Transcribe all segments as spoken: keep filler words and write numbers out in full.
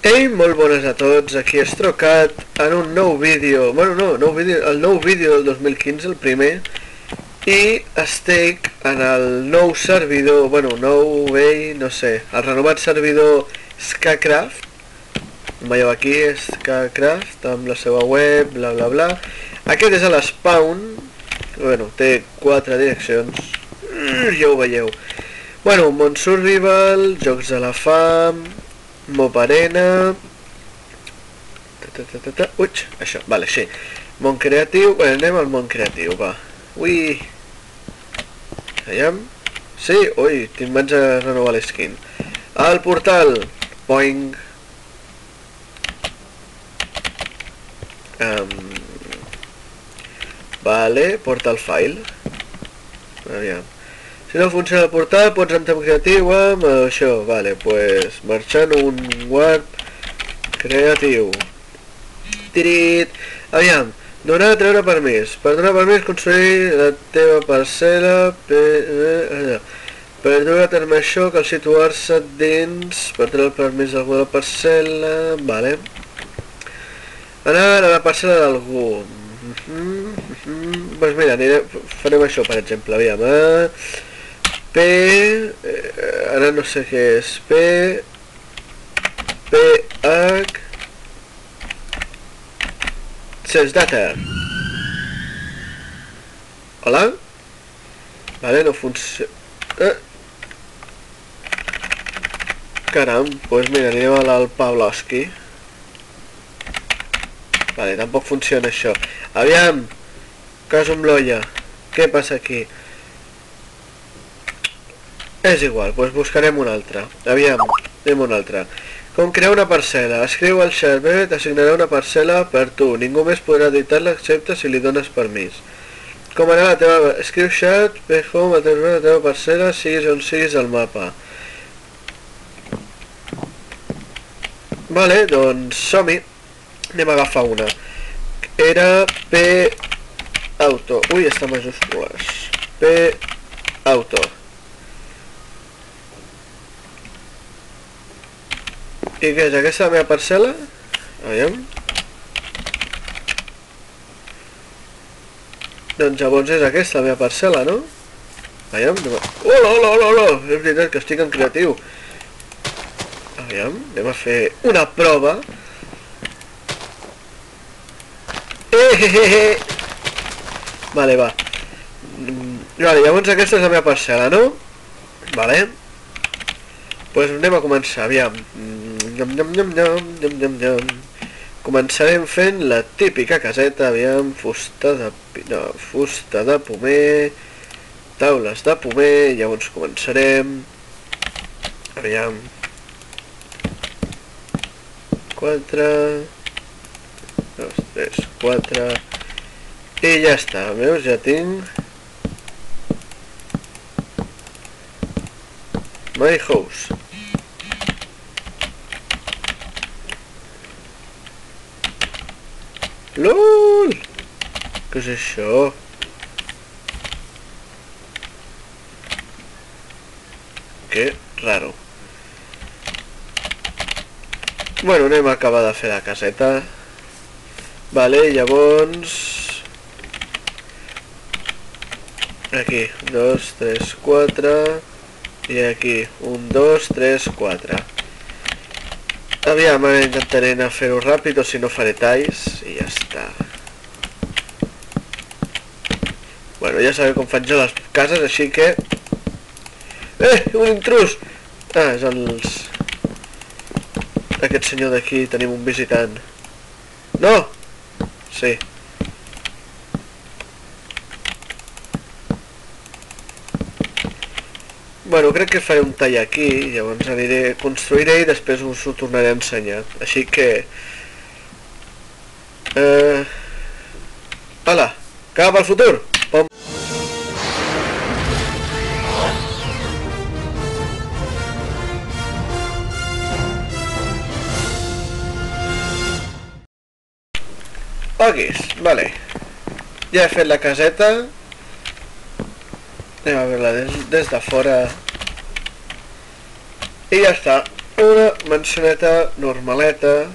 Ei, molt bones a tots, aquí Estrocat en un nou vídeo, bueno no, nou vídeo, el nou vídeo del dos mil quinze, el primer, i estic en el nou servidor, bueno, nou, vell, no sé, el renovat servidor Skacraft, veieu aquí, Skacraft, amb la seva web, bla bla bla, aquest és l'spawn, bueno, té quatre direccions, ja ho veieu, bueno, món survival, jocs de la fam, Mob Arena, uig, això, vale, sí, món creatiu, bé, anem al món creatiu, va, ui, veiem, sí, ui, tinc vaig a renovar l'eskin, al portal, boing, um, vale, portal file, aviam, si no funciona el portal, pots entrar en creatiu amb això, vale, pues marxant un warp creatiu. Tirit! Aviam, donar a treure permís. Per donar permís, construir la teva parcel·la, per, per dur a terme això, cal situar-se dins, per treure el permís d'algú de la parcel·la, vale. Anar a la parcel·la d'algú. Doncs mira, farem això, per exemple, aviam, eh? P, eh, ara no sé què és, P, P, H, Says Data. Hola? Vale, no funciona. Eh. Caram, pues mira, anirem al Pavlovski. Vale, tampoc funciona això. Aviam, caso amb l'olla. Què passa aquí? És igual, doncs buscarem un altre. Aviam, anem un altre. Com crear una parcel·la. Escriu al xat, t'assignarà una parcel·la per tu. Ningú més podrà editar-la excepte si li dones permís. Com anar a la teva... Escriu xat, ve home, a la teva parcel·la, siguis on siguis al mapa. Vale, doncs som-hi. Anem a agafar una. Era P... Auto. Ui, està en majúscules. P... Auto. I què és, aquesta la meva parcel·la? Aviam. Doncs llavors és aquesta la meva parcel·la, no? Aviam. Hola, hola, hola, hola! És veritat que estic en creatiu. Aviam, anem a fer una prova. Ehehehe! Vale, va. Vale, llavors aquesta és la meva parcel·la, no? Vale. Pues anem a començar, aviam. Nyam, nyam, nyam, nyam, nyam, nyam, nyam. Començarem fent la típica caseta, aviam, fusta de, no, fusta de pomer, taules de pomer, llavors començarem, aviam, quatre, dos, tres, quatre, i ja està, veus, ja tinc my house. LOL! Què és això? Que raro. Bueno, anem a acabar de fer la caseta. Vale, llavors... Aquí, dos, tres, quatre... I aquí, un, dos, tres, quatre. Aviam, intentaré anar a fer-ho ràpid o si no faré talls i ja està. Bueno, ja sabeu com faig jo les cases, així que... Eh, un intrus! Ah, és els... Aquest senyor d'aquí, tenim un visitant. No! Sí. Bueno, crec que faré un tall aquí, llavors aniré, construiré i després us ho tornaré a ensenyar. Així que... Eh... Hola, cap al futur! Pom. Oquis, vale. Ja he fet la caseta. Anem a veure-la des, des de fora. I ja està. una mansioneta normaleta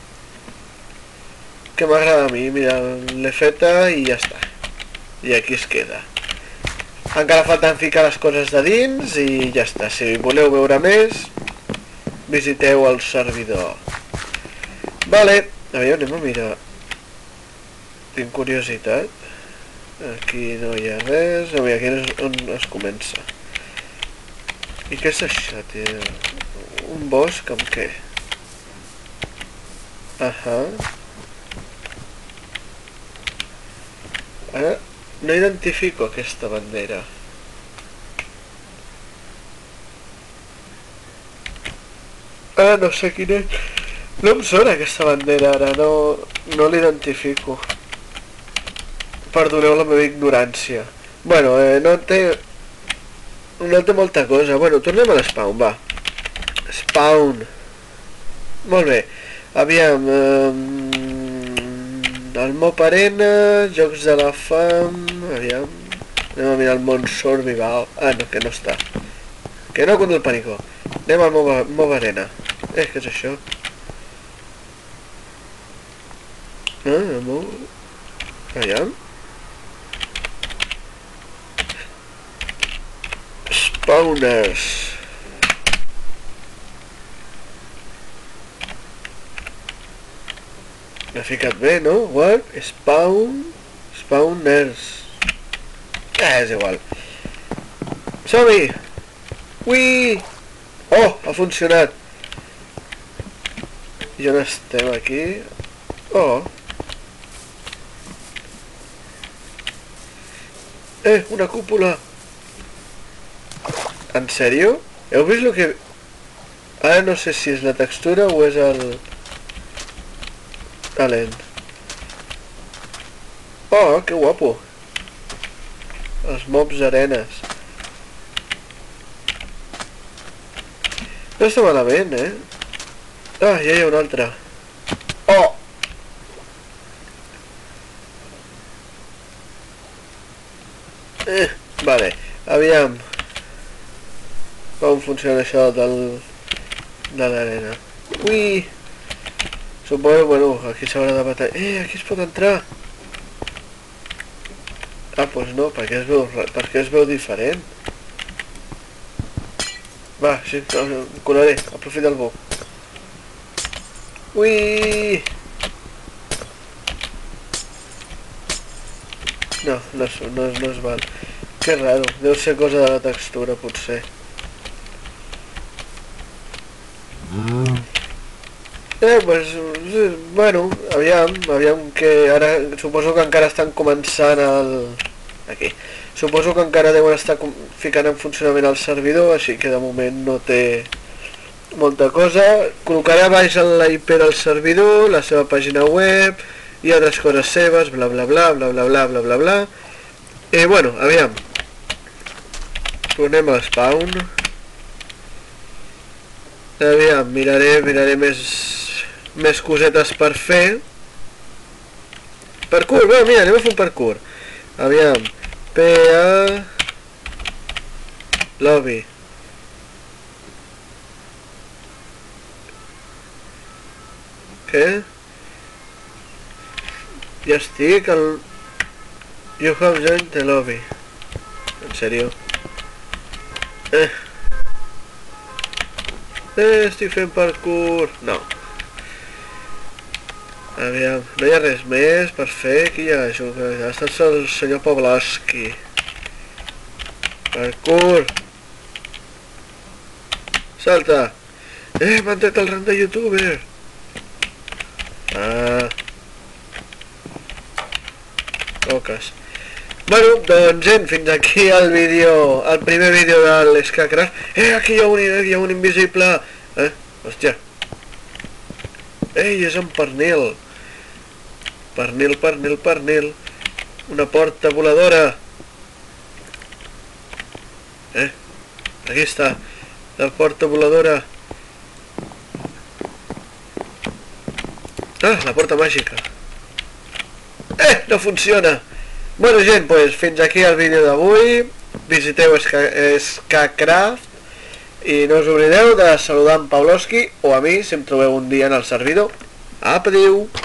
que m'agrada a mi. Mira, l'he feta i ja està. I aquí es queda. Encara falten ficar les coses de dins i ja està. Si voleu veure més, visiteu el servidor. Vale, a veure, anem a mirar. Tinc curiositat. Aquí no hi ha res. A veure, aquí és on es comença. I què és això, tio? Un bosc amb què? Ahà. Ara no identifico aquesta bandera. Ah, no sé quina és. No em sona aquesta bandera ara, no, no l'identifico. Perdoneu la meva ignorància. Bueno, eh, no té... No té molta cosa. Bueno, tornem a l'Spawn, va. Spawn. Molt bé. Aviam... Eh, el Mob Arena, Jocs de la Fam... Aviam... Anem a mirar el món Survival. Ah, no, que no està. Que no, con el pánico. Anem al Mob, Mob Arena. Eh, què és això? Ah, el Mob... Aviam... Spawners. L'he ficat bé, no? Warp, spawn, spawners. Ah, és igual. Som-hi! Ui! Oh, ha funcionat. I on estem aquí? Oh. Eh, una cúpula. En sèrio? Heu vist el que... Ara no sé si és la textura o és el... Talent. Oh, que guapo. Els mobs arenes. No està malament, eh? Ah, ja hi ha un altre. Oh! Eh, vale. Aviam. Com funciona això del... de l'arena. Ui! Suposo, bueno, aquí s'haurà de batallar. Eh, aquí es pot entrar! Ah, doncs no, perquè es veu, perquè es veu diferent. Va, sí, colaré, aprofita el bo. Ui! No, no, no, no es val. Que raro, deu ser cosa de la textura, potser. Mm. Eh, pues, bueno, aviam, aviam que ara suposo que encara estan començant el... Aquí. Suposo que encara deuen estar ficant en funcionament el servidor, així que de moment no té molta cosa. Col·locaré a baix la I P del servidor, la seva pàgina web i altres coses seves, bla bla bla, bla bla bla bla bla bla. Eh, bueno, aviam. Tornem a Spawn. Aviam, miraré, miraré més... més cosetes per fer. Parkour, bé, mira, anem a fer un parkour. Aviam, P A Lobby. Què? Ja estic al... You have joined the lobby. En sèrio? Eh. Eh, estic fent parkour. No. Aviam, no hi ha res més per fer. Aquí hi ha això, ha estat el senyor Pavlovski. Parkour. Salta. Eh, m'han tret el rang de youtuber. Ah. Oques. Bueno, doncs gent, fins aquí el vídeo, el primer vídeo de l'Skacraft. Eh, aquí hi ha un, hi ha un invisible. Eh, hòstia. Ei, és en pernil. Pernil, pernil, pernil. Una porta voladora. Eh, aquí està. La porta voladora. Ah, la porta màgica. Eh, no funciona. Bueno, gent, pues fins aquí el vídeo d'avui. Visiteu Skacraft. I no us oblideu de saludar en Pawlowski o a mi si em trobeu un dia en el servidor. Apa, adéu!